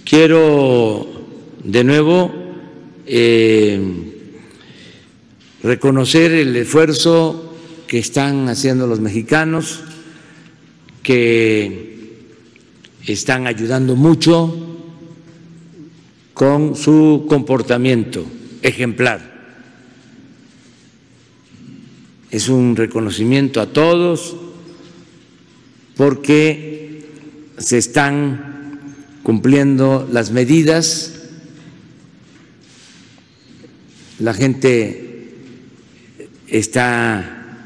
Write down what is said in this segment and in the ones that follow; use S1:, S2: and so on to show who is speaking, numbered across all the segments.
S1: Quiero de nuevo reconocer el esfuerzo que están haciendo los mexicanos, que están ayudando mucho con su comportamiento ejemplar. Es un reconocimiento a todos porque se están cumpliendo las medidas, la gente está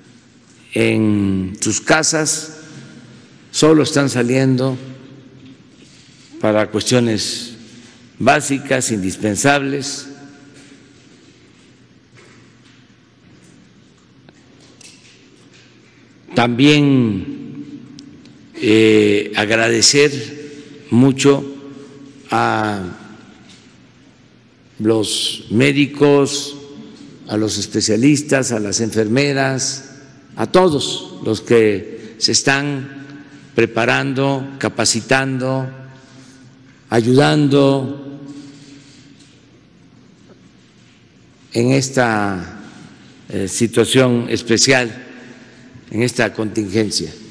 S1: en sus casas, solo están saliendo para cuestiones básicas, indispensables. También agradecer mucho a los médicos, a los especialistas, a las enfermeras, a todos los que se están preparando, capacitando, ayudando en esta situación especial, en esta contingencia.